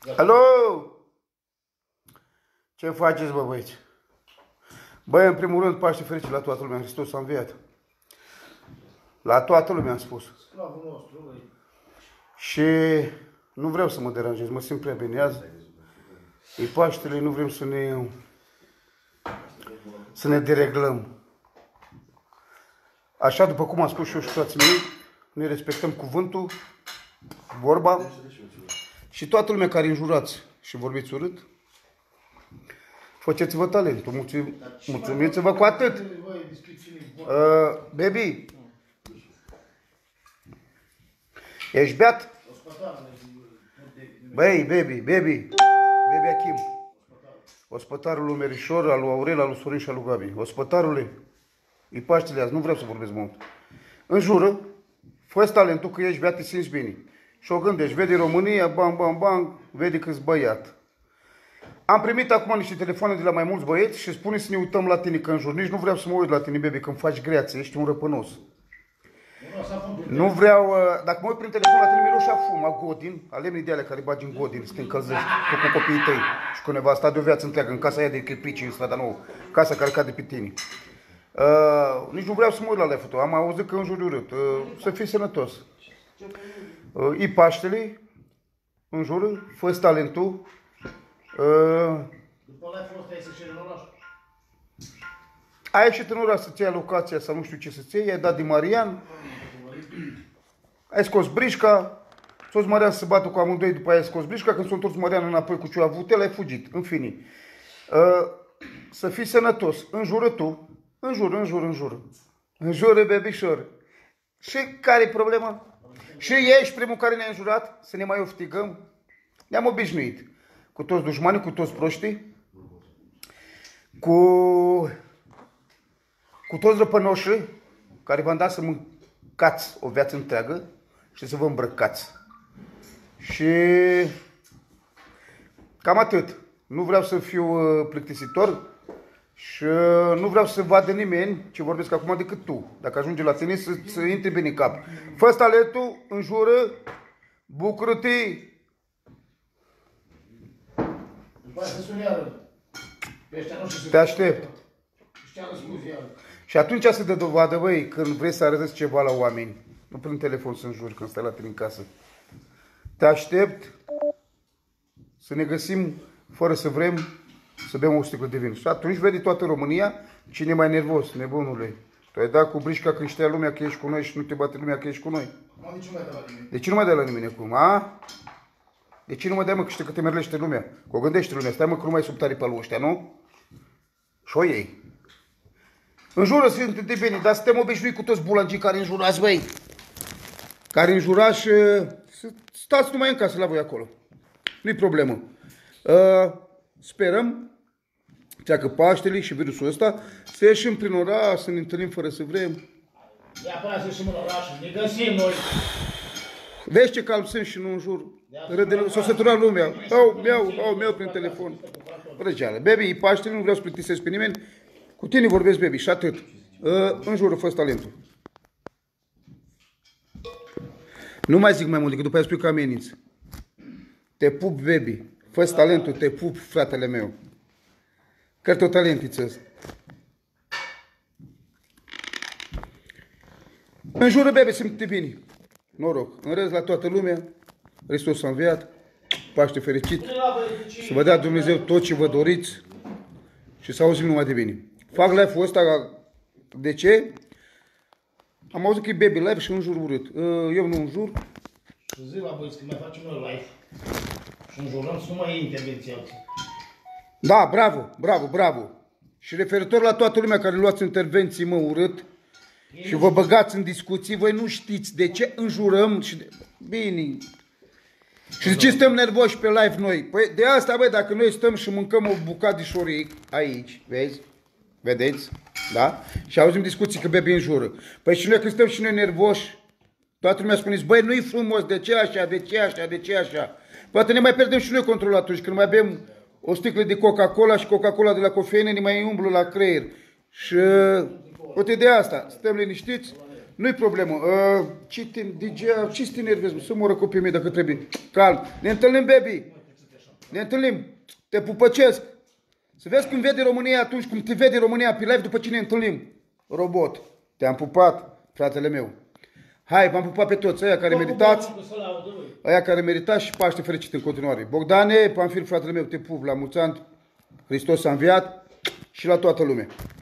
Alo! Ce faceți, bă, băieți? Băi, în primul rând, Paște fericit la toată lumea, Hristos a înviat. La toată lumea am spus. Slavul nostru, băi. Și nu vreau să mă deranjez, mă simt prea bine azi. E Paștele, nu vrem să ne dereglăm. Așa, după cum am spus și eu și frații mei, ne respectăm cuvântul, vorba. Și toată lumea care înjurați și vorbiți urât, faceți-vă talentul, mulțumiți-vă cu atât. Baby, ești beat? Băi, baby Achim, ospătarul lui Merișor, al lui Aurel, al lui Sorin și al lui Gabi. Ospătarule, e Paștele azi, nu vreau să vorbesc mult. Înjură, fă-ți talentul că ești beat, te simți bine. Și o gândești, vede România, bang, vede câți băiat. Am primit acum niște telefoane de la mai mulți băieți și spune să ne uităm la tine că înjur. Nici nu vreau să mă uit la tine, baby, când faci greață, ești un răpănos. Nu vreau, dacă mă uit prin telefon la tine, miroși a fum, a godin, a lemnii de alea care bagi în godin, să te încălzești, tu cu copiii tăi și cu nevasta de o viață întreagă, în casa aia de chirpici, în strada nouă, casa care cade pe tine. Nici nu vreau să mă uit la alea foto, am auzit că înjuri urât, să fii sănătos. E Paștele, înjură, fă-ți talentul. După live-ul ăsta ai să ceri în oraș? Ai ieșit în oraș să-ți iei locația sau nu știu ce să-ți iei, ai dat din Marian, ai scos brișca, s-o Marian să se bată cu amândoi, după aia ai scos brișca, când s-a întors Marian înapoi cu ce a avut el, ai fugit, în fine. Să fii sănătos, înjură tu, înjură. Înjură, bebișor. Și care-i problema? Și ești primul care ne-a înjurat, să ne mai oftigăm. Ne-am obișnuit cu toți dușmanii, cu toți proștii, cu toți răpănoșii care v-am dat să mâncați o viață întreagă și să vă îmbrăcați. Și cam atât. Nu vreau să fiu plictisitor și nu vreau să vadă nimeni ce vorbesc acum decât tu. Dacă ajunge la tine să intri bine în cap. Fă-ți talentul, înjură, bucură-te. După aia să suni iară. Te aștept. Și atunci să dă dovadă, băi, când vrei să arăți ceva la oameni. Nu prin telefon să înjuri când stai la tine în casă. Te aștept să ne găsim, fără să vrem, să bem o sticlă de vin. Și atunci vede toată România cine e mai nervos, nebunule. Tu ai dat cu brișca când știa lumea că ești cu noi și nu te bate lumea că ești cu noi. De ce nu mai dai la nimeni acum, a? De ce nu mă dai, mă, că știi că te merlește lumea? Că o gândește lumea, stai, mă, că nu mai sub tare pe lui ăștia, nu? Și-o iei. Înjură, sunt de bine, dar suntem obișnuit cu toți bulangii care înjurați, băi. Care înjurați și stați numai în casă la voi acolo. Nu-i problemă. Sperăm, treacă Paștele și virusul ăsta, să ieșim prin oraș, să ne întâlnim fără să vrem. Neapărat să ieșim în oraș, ne găsim noi. Vezi ce calm sunt și nu înjur. S-o săturat lumea. Au meu prin telefon. Răgeală. Baby, e Paștele, nu vreau să plictisesc pe nimeni. Cu tine vorbesc, baby, și atât. Înjură, fă-ți talentul. Nu mai zic mai mult decât după aia spui că ameninți. Te pup, baby. Fă-ți talentul, te pup, fratele meu. Că-ți o talentiță ăsta. Înjură, baby, simte bine. Noroc. În rest, la toată lumea, Hristos a înviat, Paște fericit, să vă dea Dumnezeu tot ce vă doriți și să auzim numai de bine. Fac live-ul ăsta, de ce? Am auzit că e baby live și înjur urât. Eu nu înjur. Zi la băieți, când mai facem noi live și înjurăm, să nu mai iei intervenții alții. Da, bravo. Și referitor la toată lumea care luați intervenții, mă, urât, și vă băgați în discuții, voi nu știți de ce înjurăm și bine. Și de ce stăm nervoși pe live noi? Păi de asta, băi, dacă noi stăm și mâncăm o bucată de șoric aici, vezi? Vedeți? Da? Și auzim discuții că baby înjură. Păi și noi când stăm și noi nervoși, toată lumea spuneți, băi, nu-i frumos, de ce așa? Poate ne mai pierdem și noi controlul atunci, când mai bem o sticlă de Coca-Cola și Coca-Cola de la cofeină ne mai umblu la creier. Și uite de asta, stăm liniștiți, nu-i problemă. Ce să te nervezi, să moră copiii mei dacă trebuie. Calm. Ne întâlnim, baby. Ne întâlnim. Te pupăcesc. Să vezi cum vede România atunci, cum te vede România pe live după ce ne întâlnim. Robot. Te-am pupat, fratele meu. Hai, v-am pupat pe toți, aia care meritați. Aia care meritați și Paște fericit în continuare. Bogdane, Pamfil, fratele meu, te pup la mulți ani. Hristos a înviat și la toată lumea.